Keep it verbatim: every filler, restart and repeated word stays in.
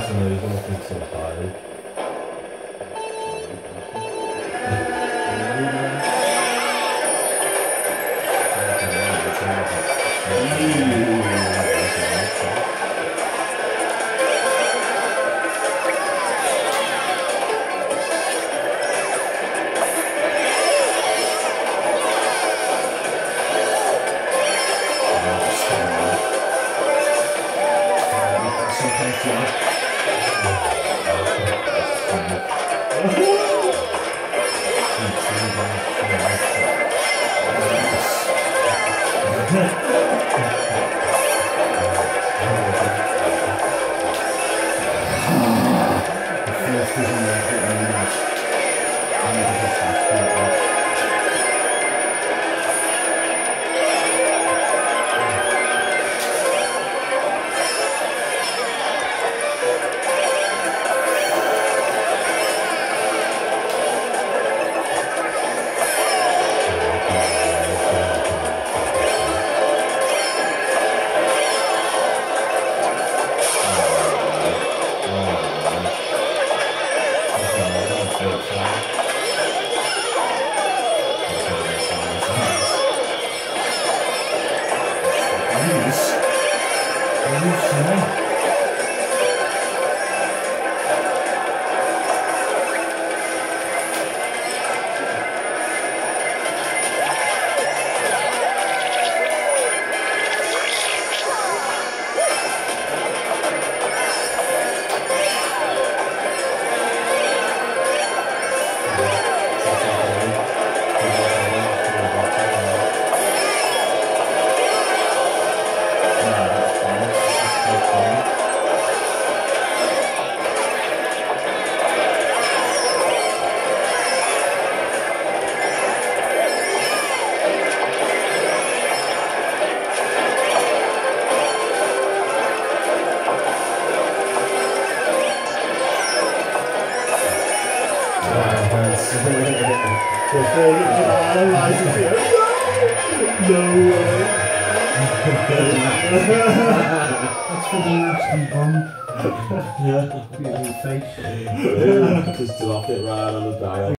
move, I'm looking to the pile. Before you can analyse it, no way. That's for the nasty bomb. Yeah. Beautiful face. Just drop it right on the dial.